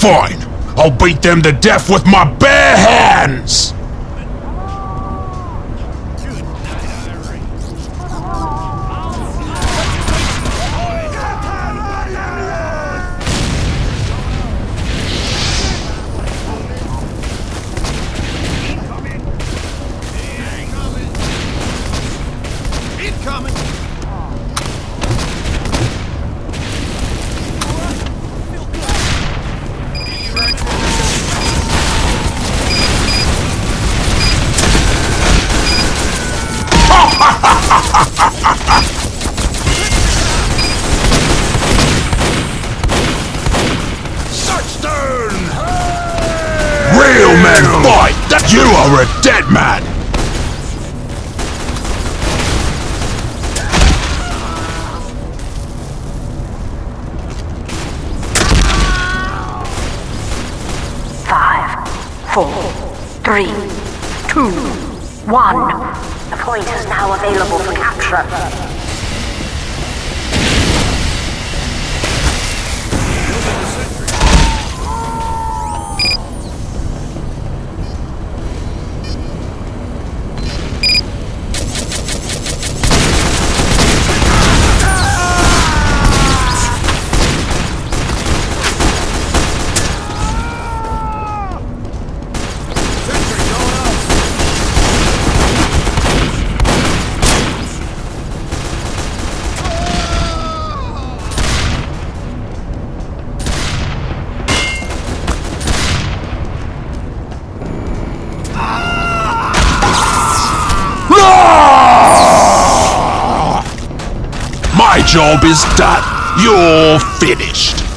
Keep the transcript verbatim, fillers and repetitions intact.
Fine. I'll beat them to death with my bare hands! Real men fight! That you are a dead man! Five, four, three, two, one. The point is now available for capture. My job is done. You're finished.